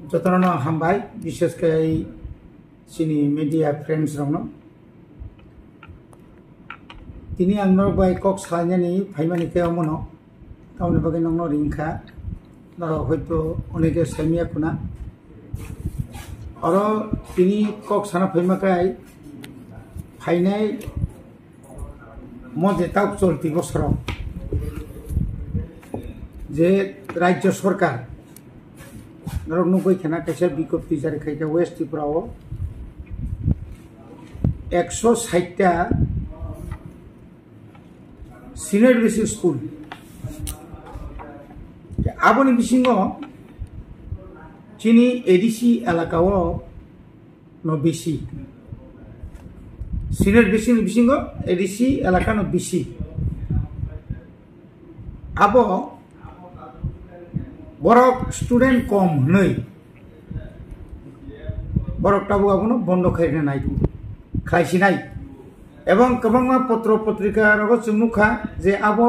जतनो हामबाय विशेषकै सिनी media friends रंनो तिनी आंनो बाय कक सालायनायनि फाइमानि केमनो तावनि बागै नंनो रिंखा नर हयतो अनेके साइमिया कुना अरो तिनी कक साना फाइमाकाय फाइनाय मजे ताक चलती बसर जे राज्य सरकार नरक खेना कैसे विज्ञप्ति जारी खाई वेस्ट त्रिपुरा 160टा सिनियर बेसिक स्कूल आबोनी बिसिंगो चिनी एडीसी एलाकाओ नो बीसी सिनियर बेसिक बिसिंगो एडीसी एलाका नो बीसी आबो बरक स्टूडेंट कम नहीं बरक टाबु आबनो बंद खाइना नाय खाइसिनाय एवं गोबां पत्र पत्रिका रग चुमुखा जे आबो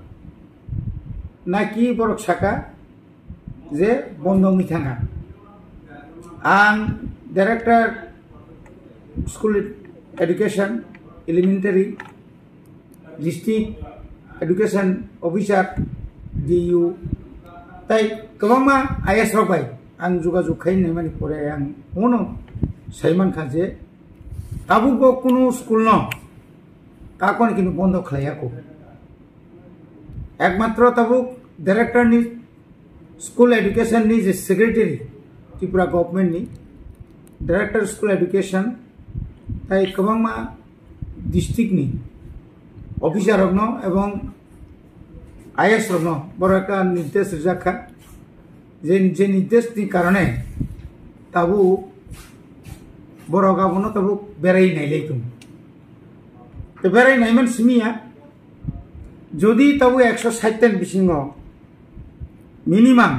नाकि बरक साका जे बंद मिथाङा आं director school education elementary district education officer डीयू ताई गोबां आईएस रबाय आं जुगाजुग खाइनाय माने परे आं उनो साइमान खाजे ताबुको कुनु स्कूल न काकोन किनु बंद खालायाको एकमात्र ताबुक डायरेक्टर नि स्कूल एडुकेशन नि जे सेक्रेटरी त्रिपुरा गवर्नमेंट नि डायरेक्टर स्कूल एडुकेशन ताई गोबां डिस्ट्रिक्ट नि ऑफिसर रगनो एवं आईएस रगनो बरका निर्देश रजाखा जे निर्देश नि कारणे ताबु बरगाबनो ताबु बेराय नायले तुम तो बेराय नायमन सिमिया जदि ताबु 160 बिसिंगो मिनिमाम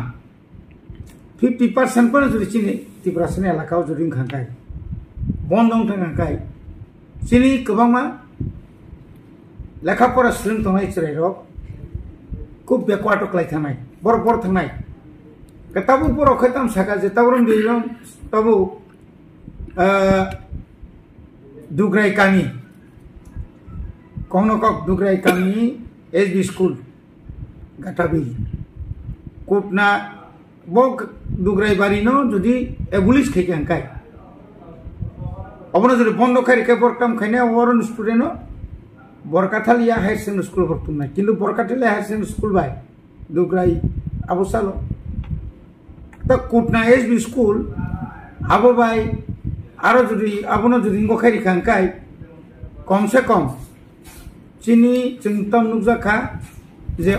50% पर जदि चिनि त्रिपुरासनि एलाकाव जदि खांखाय बंदं थांखाय चिनि गोबां लेखाफरा स्टुडेन्ट थानाय चिरायरक खूब बेकवार्ड क्लाय थानाय बर थानाय ताबु बर खैताम साका जे ताबरम दिरम ताबु दुग्राय कामी कौनकक दुग्राय कामी एसबी स्कूल गाटाबी कोटना बक दुग्राय बारी न जदि एबुलिश खाइके अंकाय अबनो जदि बंद खारिके बरकाम खाइने वरन स्टूडेंट बरकाथालिया हायर सेकेंडरी स्कूल बरतुमनाय किन्तु बरकाथालिया हायर सेकेंडरी स्कूल बाय दुग्राय आबोसालो ता कोटना एसबी स्कूल आबो बाय आरो जदि आबनो जदि गखारि खांकाय कम से कम चिनी चिंतम नुजाखा जे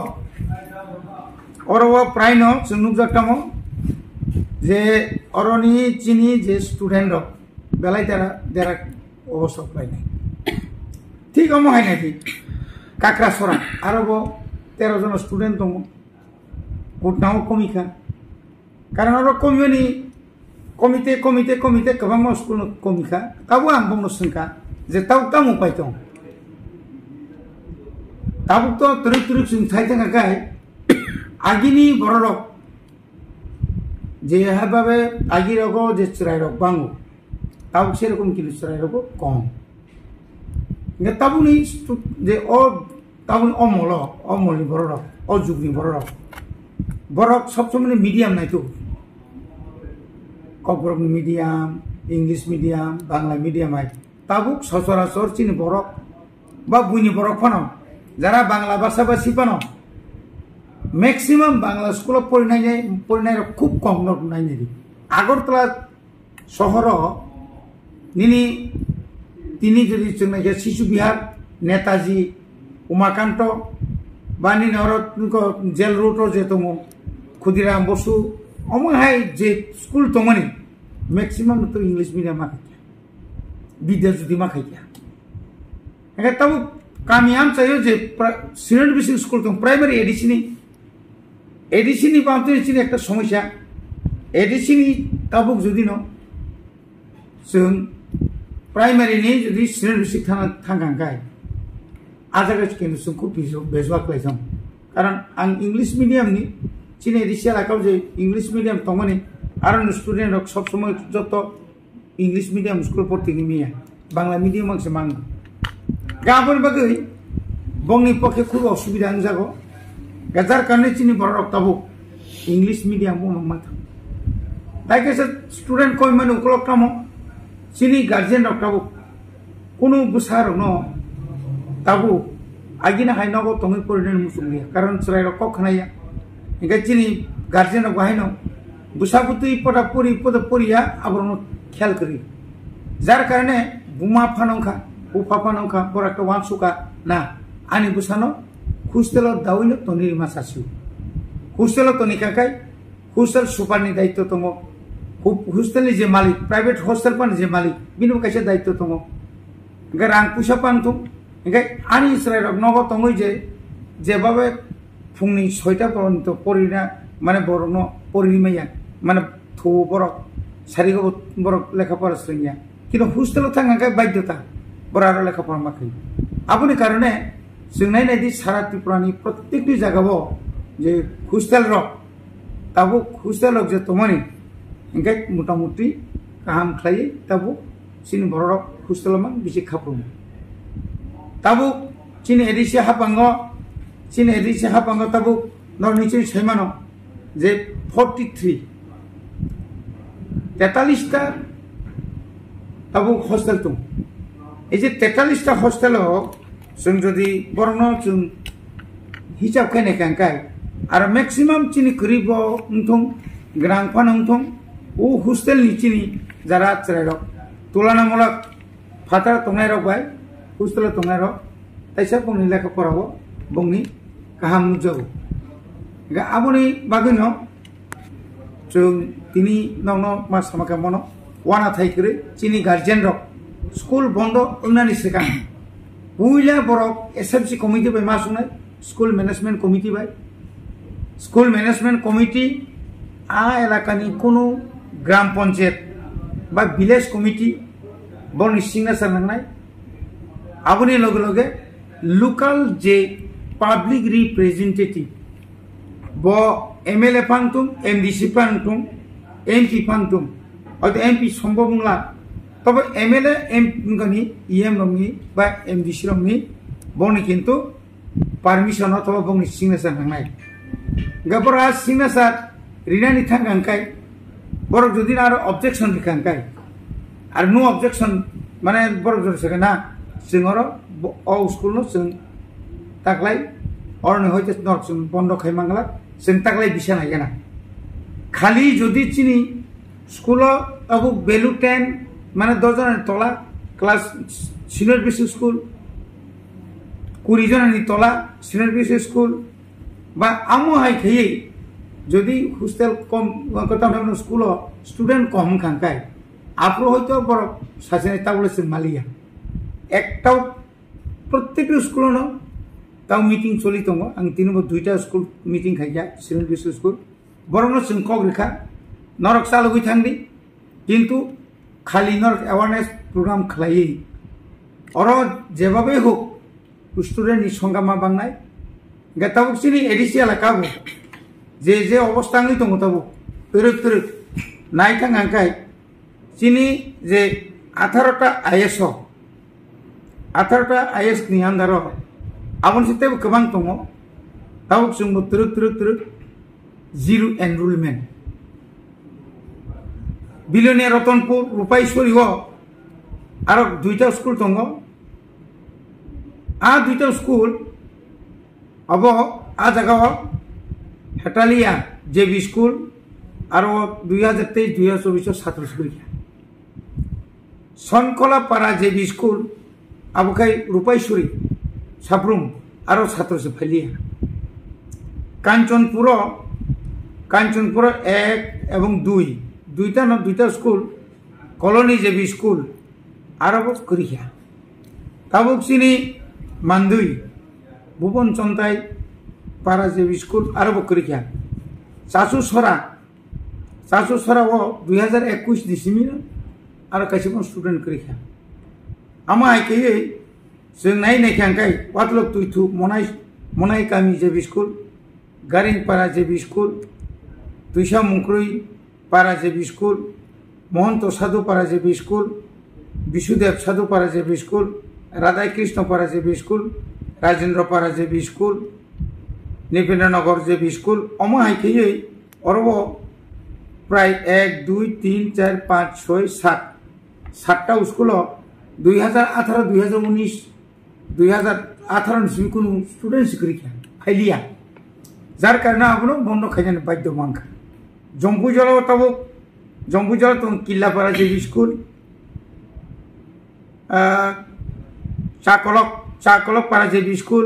अरव प्राय न नुजाटामो जे अरनी चिनी जे स्टूडेंट बेलाय देरा अवस्था प्राय नहीं ठीक हम है नहीं काकरासरा आरो 13 जन स्टूडेंट दङ कोटनाव कमिखा कारण आरो कमिनि कमिटे गोबां स्कूल कमिखा ताबो आं बुंनो सोंखा जे ताम उपाय दं ताबो तो तुरुक जों थाइथांगाय आगिनि बररक जे हाबाबे आगिरगो जे चिरायरक बांगो ताबो सेरकम किलु चिरायरक कम ने ताबुनि जे ताबुनि अमलनि बररक जुगनि बरक सब समय मीडियम नायतो Kokborok medium English medium Bangla medium है ताबुक सचराचर चिनि बरक बा बुनि बरक फानो जरा बांग्ला भाषा भाषी फानो मैक्सिमम बांग्ला स्कूल पढ़नाय खूब कम नायनाय आगरतला शहर निनी तिनी जदि जोंनाय शिशु विहार नेताजी उमाकान्त बानी नरत जेल रोड जे दङ खुदिराम बसु अमहाय जे स्कूल दङनि मैक्सिमम तो इंग्लिश मीडियम माखाया विद्या जुदि माखाया एका तब कामियाम चाहिए जे सिनियर बेसिक स्कूल दं प्राइमरी एडीसी बांते चिनि एक समस्या एडीसी तबुक जुदि न जों प्राइमरी नि जुदि सिनियर बेसिक थांगांगाय आजागा चिकेन सुंखु बेजवा क्लाइसम कारण आं इंग्लिश मीडियम नि चिने एडीसी लाकाव जे इंग्लिश मीडियम तंगनि আর স্টুডেন্ট রক সব সময় যত ইংলিশ মিডিয়াম স্কুল পড়তে গিয়ে বাংলা মিডিয়াম মাংসে মাঙ্গ গাবর বাকি বংনি পক্ষে খুব অসুবিধা যাগো যার কারণে চিনি বড় রক তাবো ইংলিশ মিডিয়াম মাথা তাই কেসে স্টুডেন্ট কই মানে উকলক কামো চিনি গার্জেন রক তাবো কোনো বুসার ন তাবো আগিনা হাই নগো তুমি পরিণেন মুসুলিয়া কারণ সরাই রক খানাইয়া এগে চিনি গার্জেন রক হাই ন বুসাবুতুই পটা পরিয়া আবার খেয়াল করি যার কারণে বুমা ফানংখা উফা ফানংখা বড় একটা ওয়াংসুকা না আনি বুসানো হোস্টেল দাউইনো তনির মাসাসু হোস্টেল তনিকাকাই হোস্টেল সুপারনি দায়িত্ব দङ হোস্টেলनि যে মালিক প্রাইভেট হোস্টেল পানি যে মালিক বিনো কাছে দায়িত্ব দङ এগে রাং পুষা পানতুম এগে আনি ইসরায়েল নগ দङই যেভাবে ফুংনি 6টা পর্যন্ত পরিনা মানে বড় পরিমাইয়া মানে থো বড় সারিগো বড় লেখাপড়া শ্রেণিয়া কিন্তু হোস্টেল থাকাকাই বাধ্যতা বড় আরো লেখাপড়া মাখি আপনি কারণে जोंनाय नायदि सारा त्रिपुरानि प्रत्येकटी जायगायाव जे हस्टेल रक ताबो हस्टेल रक जे तमानि इंगे मोटामुटी गाहाम खालायो ताबो सिनि बरक हस्टेल मा बिसि खाफ्रुम ताबो सिनि एडिसि हापांगो ताबो नरनिचि सैमानो जे 43 ता ताबो हस्टेल दं এই যে 43টা हस्टेल जों जदि बरनो जों हिसाब खायनाय कांकाय आरो मैक्सिमाम चिनि गरीब उंथं ग्रां फानंथं ओ हस्टेल नि चिनि जारा चरायरक तुलनामूलक फाटार तंगायरक बाय हस्टेल तंगायरक ताइसा बंनि लेखा पराव बंनि गाहाम नुजागो गा आबनि बागैनो जों तिनि नंनो मास समाका मनो वाना थाइकरे चिनि गार्जियन रक स्कुल बन्द उन्नानि सिगां Puila borok SMC committee by masunai school management committee by school management committee a elakani kono gram panchayat ba village committee boni signature nangnai aboni loge loge local je public representative bo MLA pangtum MDC pangtum MP pangtum oto MP sombobungla তবে MLA এমগনি EM রংনি বা MDC রংনি বনি কিন্তু permission অথবা বংনি signature নাংনাই গাবরা signature রিনানি থাকাঙ্কাই বড় যদি আর অবজেকশন লিখাঙ্কাই আর নো অবজেকশন মানে বড় যদি সকে না সিংহর অ স্কুল নো সিং তাকলাই অরনে হইতে নর সিং বন্ধ খাই মাংলা সিং তাকলাই বিছা নাই না খালি যদি চিনি স্কুল আবু বেলু 10 মানে 10 জনের তলা ক্লাস সিনিয়র বেসিক স্কুল 20 জনের তলা সিনিয়র বেসিক স্কুল বা আমো হাই খেয়ে যদি হোস্টেল কম কথা না স্কুল স্টুডেন্ট কম খাঙ্কাই আপরো হয়তো বড় সাসেনে তাবলে সে মালিয়া একটাও প্রত্যেকটা স্কুল ন তাও মিটিং চলি দङ আং তিনবো 2টা স্কুল মিটিং খাইয়া সিনিয়র বেসিক স্কুল বরং जों কক রেখা নরক চালুই থাंदी কিন্তু खाली नर्क अवेयरनेस प्रोग्राम खालायै अरो जेबाबे होक स्टूडेंट नि संगामा बांनाय गताबो सिनि एडिसियल काबो जे अवस्थाङै दङ ताबो तरक नायथां आंखाय सिनि जे 18टा आईएस नि आन्दार आबन सितेबो गोबां दङ ताबो जोंबो तरक जिरो एनरोलमेंट बिलोनिया रतनपुर रूपाईश्वरी और 2टा स्कूल दङ आ 2टा स्कूल अब आ जगह हेटालिया जेबी स्कूल और 2023-2024 छात्र स्कूल सनकलापाड़ा जेबी स्कूल अब खाई रूपाईश्वरी साब्रुम और छात्र से फैलिया कांचनपुर 1 एवं 2 2टा स्कूल कॉलोनी जेबी स्कूल आरब करिया ताबुक सिनी मानदुई भुवन चंताई पारा जेबी स्कूल आरब करिया चासुसरा वो 2021 डिसेम्बर और कैसे स्टूडेंट करिया आमा आइके जों नाय खांकाय वातलक तुइथु मनाई कामी जेबी स्कूल गारिनपारा जेबी स्कूल तुइसा मुंक्रुई पारा जेबी स्कूल महंत साधु पारा जेबी स्कूल विशुदेव साधु पारा जेबी स्कूल राधा कृष्ण पारा जेबी स्कूल राजेंद्र पारा जेबी स्कूल निपेन्द्रनगर जेबी स्कूल अम हाइखे अरब प्राय 1 2 3 4 5 6 7 7टा स्कूल 2018 2019 2018 কোনো स्टूडेंट शिक्षा फाइलिया जार कारण आपनो बंद खाइजानो बाध्य मांखा जम्पुजल तब जम्पुजल तो किल्लापाड़ा जेबी school Chaklak Para JB school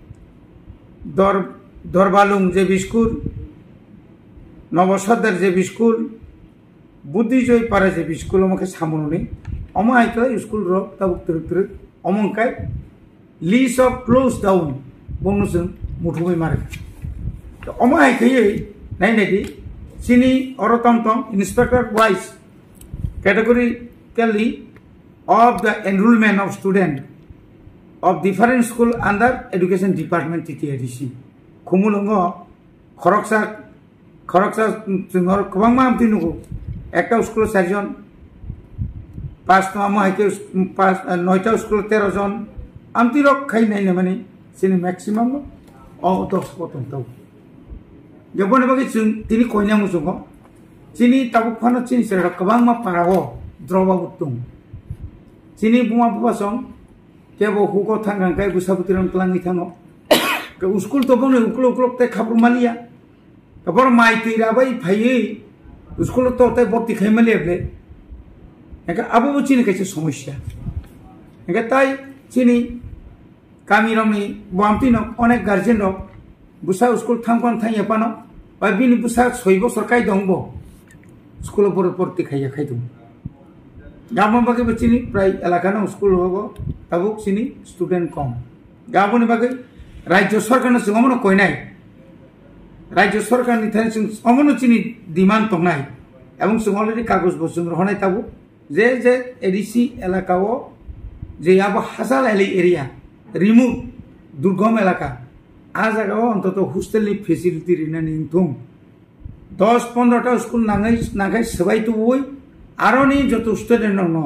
Darbalung JB school Nabasardar JB school Buddhijoy Para JB school अमके सामने अम आइका स्कूल रो तब तुरक अमंकाय list of close down bonusung muthumai mare to omo haikei nai nai sini orotom tom inspector wise categorically of the enrollment of student of different school under education department TTIDC khumulongo khoroksa jungor kwbangma amtinugo ekta school 4 jon 5 to omo haikei 9 ta school 13 jon amtirok khai nai na mane sini maximum of 10% tau jabone bagi tini koina musungo sini tabu phano sini sera kabang ma parago droba butung sini buma bupasong kebo huko thangang kai busabutiram tlangi thango ke school to bone uklok te khapur malia tabor mai tira bai phai school to te borti khai maliable eka abu chini kaise সমস্যা eka tai sini kami ramni buamti no onek guardian rok busa school thangkon thang yapano ba bini busa 6 বছর kai dongbo school por porti khaiya khaidum gamon bage bachini pray elakano school hobo tabuk sini student kom gamoni bage rajyo sarkar no singomono koi nai rajyo sarkar ni than sing omono chini demand tongnai ebong sing already kagoj bosung honai tabu je ADC elakao je abo hasal area remote दुर्गम इलाका आ जगह अंतत hostel facility रिना निंथुम 10-15टा school नागाय सबाई तो वही आरोनी जो तो स्टूडेंट न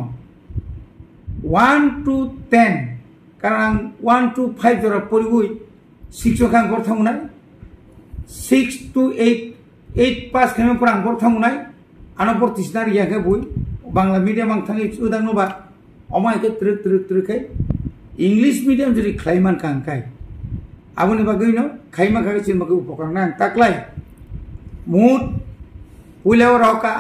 1 to 10 कारण 1 to 5 जरा परिवई शिक्षक आं गरथामुनाय 6 to 8 पास खालाम पर आं गरथामुनाय आनो प्रतिष्ठान याके बय बांग्ला मीडियाम आं थाङै उदांनोबा अमायके ट्रक English medium jadi klaiman kangkai. Abone bagai no khaima kagai chin bagai upakar nang taklai. Mood pulau roka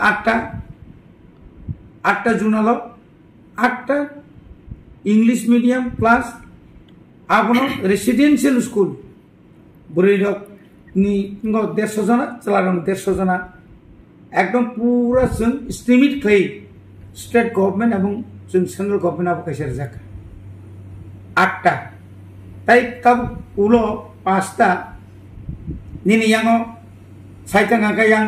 8 junalo 8 English medium plus abono residential school. Buridok ni ngo 150 jana chalaron 150 jana ekdom pura jeng estimate khai state government ebong jeng central government abo kaisar jaka 8टा ताई तब उलो 5टा nini yango saitang angka yang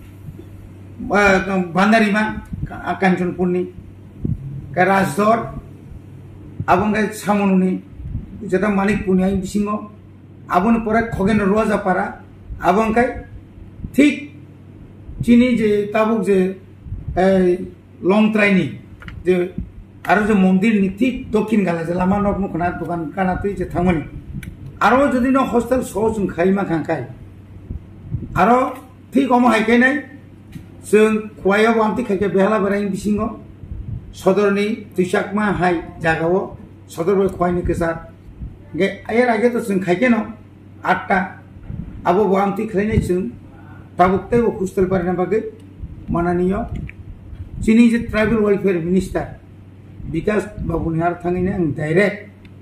bandarima Kanchan Purni ke Rajdor abang ke Samonuni jata Manik Punya bisingo abang pore Khogen Roja para abang ke ঠিক চিনি যে তাবুক যে long ট্রাইনি যে आरो जो मंदिर नि ठीक दक्षिण गाला जे लामा नक मुखना दुकान कानातै जे थांमोन आरो जदि न हॉस्टेल सो जों खाइमा खांखाय आरो ठीक अम हाइखायनाय जों खवायाव बामति खायके बेहाला बेराय बिसिङो सदरनि तुइसाकमा हाय जागाव सदर बय खवायनि केसार गे आयर आगे तो जों खायके न 8टा आबो बामति खायनाय जों ताबुकतै वो हॉस्टेल पारना बागे माननीय चिनी जे ट्राइबल वेलफेयर मिनिस्टर विकास बाबुनिहार थाङैनो आं डाइरेक्ट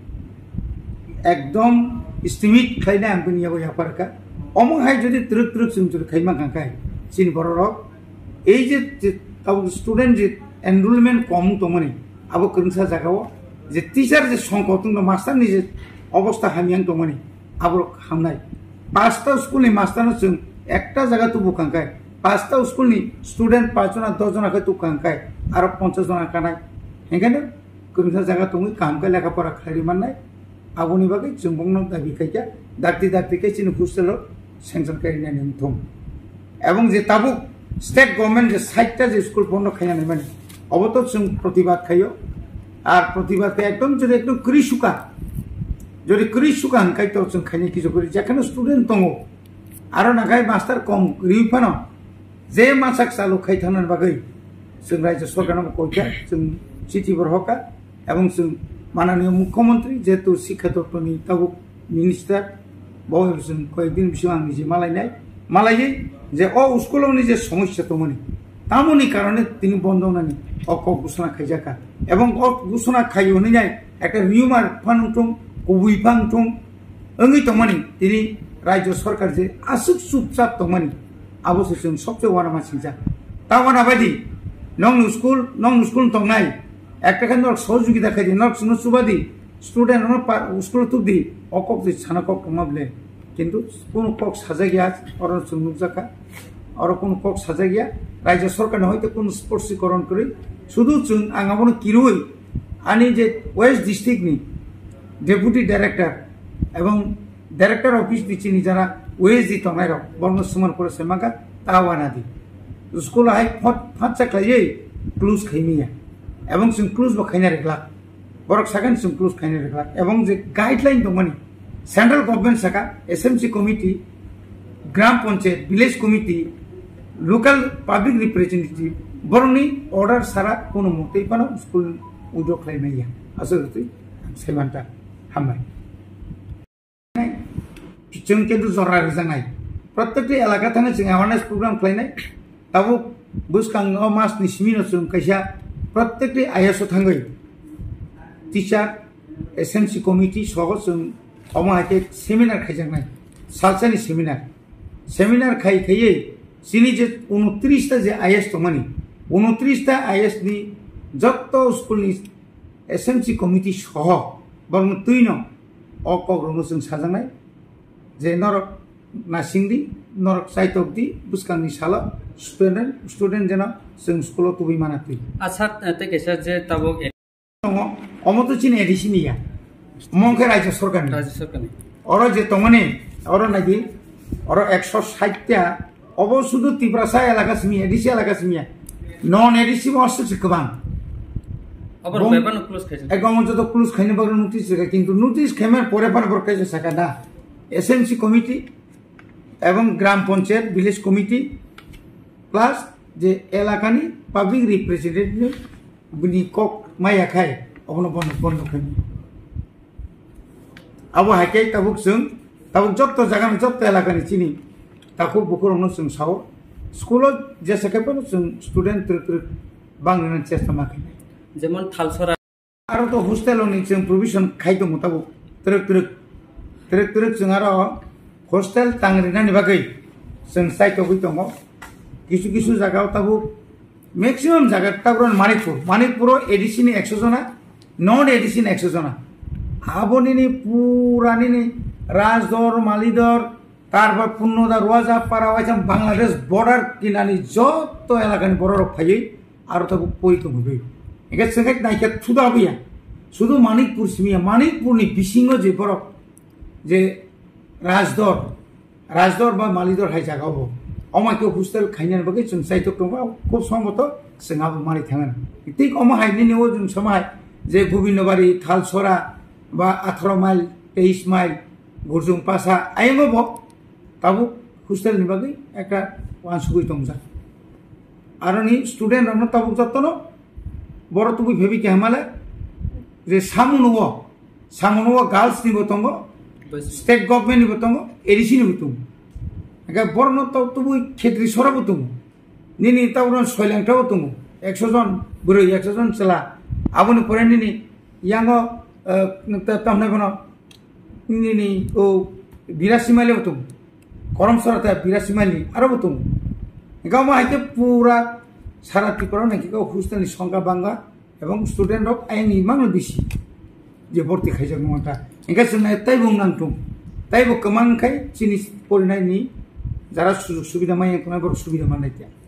एकदम एस्टिमेट खायना आं बनियाव यापारका अमहाय जुदि ट्रुक जों जुदि खायमा खांखाय सिन बररक এই যে স্টুডেন্ট যে এনরোলমেন্ট কম তমনি আবো কনসা জাগাও যে টিচার যে সংকট দं মাস্টার नि যে অবস্থা হামিয়াং তমনি আবো হামনাই 5টা স্কুলनि মাস্টার जों একটা জায়গা তো বুকাंखाय 5টা স্কুলनि স্টুডেন্ট 5 जना 10 जना তো কাंखाय আর 50 जना কানাय हेंगानो कनसा जागा तंगै कामका लेखापरा खारि माननाय आबोनि बागै जों बंनो दाबि खायका दाक्ति के चिन हॉस्टेल सेंसन कायना निमथम एवं जे ताबुक स्टेट गवर्नमेंट जे 60टा जे स्कुल बन्द खायनानै माने अबतो जों प्रतिबाद खायो আর প্রতিবাদকে একদম যদি একদম কৃষুকা যদি কৃষুকা হানকাই তো जों খাইনি কিছু করি যেখানে স্টুডেন্ট দङ आरो नागाय मास्टार कम रिफानो जे मासाक चालु खायथानन बागै जों राज्य सरकारनाव कयथा जों चिठी बरहका एवं जों माननीय मुख्यमंत्री जेतु शिक्षा दप्तरनि ताबुक मिनिस्टार बय जों कयदिन बिसि आं निजे मालायै जे अ स्कुलावनि जे समस्या दंमोन तामनि कारणे তিনি বন্ধ নানি অক ঘোষণা খাইজাকা এবং অ ঘোষণা খাইওনিনাय একটা রিউমার ফানটং কবুইফांटं ओंगै दंमानि তিনি राज्य सरकार जे आसुक चुपचाप दंमानि आबोसो जों सबसे वाना मासिंजा तावाना बायदि नं स्कुल दंनाय একটা কেন সহযোগিতা খাইদি নক সুবাদি স্টুডেন্ট স্কুল তুদি অকক যে ছানাকক দমাবলে কিন্তু কোন কক সাজা গিয়া অরন সুনুজাকা আর কোন কক সাজা গিয়া राज्य सरकार হয়তো কোন স্পর্শীকরণ করে শুধু जों आंगाबनो किरुই आनी जे वेस्ट डिस्ट्रिक्ट नि डेपुटी डायरेक्टर एवं डायरेक्टर ऑफिस दिचिनि जरा वेस्ट दि तंनाय र बर्न सुमन करे सेमाका तावाना दि स्कुल हाय फट चाख्लायै क्लोज खैमिया एवं जों क्लोज बखायना रेगला बरक सागन जों क्लोज खायना रेगला एवं जे गाइडलाइन दंमानि सेंट्रल गवर्नमेंट साका एसएमसी कमिटी ग्राम panchayat village committee local public representative बरनी ऑर्डर सारा कोनो मते पानो स्कुल उद्योग खायनाया आसलते सेमानता हामबाय जों केदु जरा रजानाय प्रत्येक एलाका थाने जों अवेयरनेस प्रोग्राम खायनाय ताबो बुसखां मास नि सिमिनो जों कैसा प्रत्येक आईएसओ थांगै टीचर एसएमसी कमिटी सह जों अमाके सेमिनार खायजानाय सालसानि सेमिनार खायै सिनी जे 29टा जे आईएस दंमानि 29टा आईएस नि जत्त स्कुल नि एसएमसी कमिटी सह बरन तुइनो अकग्रनो जों साजानाय जे नरक नासिंदी नरक साइतकदी बुसखांनि साला स्टूडेंट जना जों स्कुलाव तुबि मानातै आसा ते कैसा जे ताबो दङ अमतो चिन एडिसिनिया मंखे राज्य सरकारनि और जे तंगनि और नागि और 160टा अब शुद्ध तिब्रासा एलाका सिमी एडिसी एलाका सिमिया नन एडिसी मस्से गोबां अब बेबान क्लोज खायजा एकदम जो क्लोज खायनो बागै नोटिस होगा किंतु नोटिस खायमार परे पर बरकाय साका ना एसएमसी कमिटी एवं ग्राम पंचायत विलेज कमिटी प्लस जे एलाकानि पब्लिक रिप्रेजेंटेटिव बिनि कक माया खाय अबनो बन्द खायनि अब हाके ताबुक जत्त जागानि जत्त एलाकानि चिनि ताको बुकुरनो जों साव स्कुलाव जेसेकेबो जों स्टूडेंट ट्रिक बांनो चेष्टा माखायनाय जेमन थालसरा आरो तो हस्टेलनि जों प्रोविजन खायदो मताबो ट्रिक जों आरो हस्टेल तांग्रिनानि बागै जों साइटआव दङ किछु जायगायाव ताबो मैक्सिमाम जायगा ताबरन मणिपुराव एडिसिनि 100 जना नन एडिसिनि 100 जना आबनिनि पुरानिनि राजदर मालिदर तारबा पुन्नदा रुवाजा पारावाइसाम बांलादेश बॉर्डर किनानि जत्त एलाकानि बररक फायै आरो ताबो पयितो मोबै एके संगत नायके थुदाबिया शुधु मणिपुर सिमिया मणिपुरनि बिसिङो जे बरक जे राजदर बा मालिदर हाय जागावो अमाके हस्टेल खायनानि बागै जों साइतो दंबा खूब समबत जोंहाबो मानि थाङो थिक अमा हायनि नेवो जों समाय जे गोबिन्दबारि थालसरा बा 18 माइल 23 माइल गुरजुं पासा आइमबो ताबो हस्टेल नि बागै একটা वानसुगै दंजा आरो नि स्टुडेन्ट रनो ताबो जत्तनो बड़ तुबि भेबि के हमाले जे सामुनुवा गर्ल्स नि बतंगो स्टेट गवर्नमेंट नि बतंगो एडिसी नि बतंगो एका बरनो तुबि खेत्री सरा बतंगो निनि तावरन सयलांटा बतंगो 100 जन बुरै 100 जन चला आबोनि फरायनि नि यांगो तामने बनो निनि ओ 82 माइल बतंगो करम सरता 82 माइल आरो बतंगो गावमा हाइके पूरा सारा त्रिपुरा नाकि गाव हस्टेलनि संख्या बांगा एवं स्टूडेंट अफ आइनि मांगल बिसि जे भर्ती खायजागौमोनता एंगा जोंना ताइ बुंनांथों ताइबो कमांखाय जिनिस फरायनायनि जारा सुजुग सुबिदा माय सुबिदा मोननाय